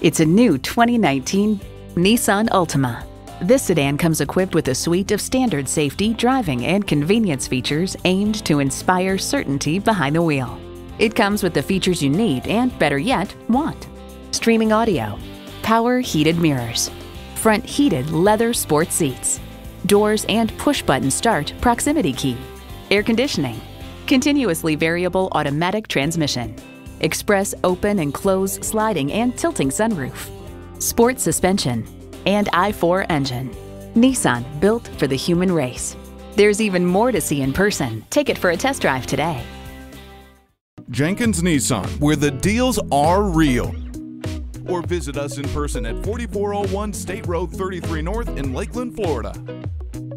It's a new 2019 Nissan Altima. This sedan comes equipped with a suite of standard safety, driving, and convenience features aimed to inspire certainty behind the wheel. It comes with the features you need and, better yet, want. Streaming audio, power heated mirrors, front heated leather sports seats, doors and push-button start proximity key, air conditioning, continuously variable automatic transmission, express open and close sliding and tilting sunroof, sport suspension, and i4 engine. Nissan, built for the human race. There's even more to see in person. Take it for a test drive today. Jenkins Nissan, where the deals are real. Or visit us in person at 4401 State Road 33 North in Lakeland, Florida.